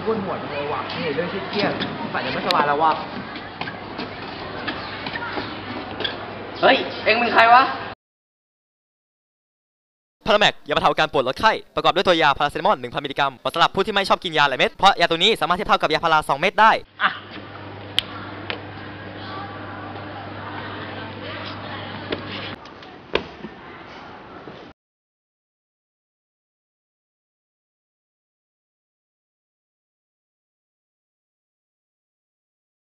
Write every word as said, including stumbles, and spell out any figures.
ปวดหัวจังเลยว่ะเหนื่อยเรื่องเครียดๆฝ่ายจะไม่สบายแล้วว่ะเฮ้ยเอ็งเป็นใครวะพาราแมกยาบรรเทาการปวดลดไข้ประกอบด้วยตัวยาพาราเซตามอล หนึ่งพัน มิลลิกรัมเหมาะสำหรับผู้ที่ไม่ชอบกินยาหลายเม็ดเพราะยาตัวนี้สามารถเทียบเท่ากับยาพาราสองเม็ดได้อ่ะ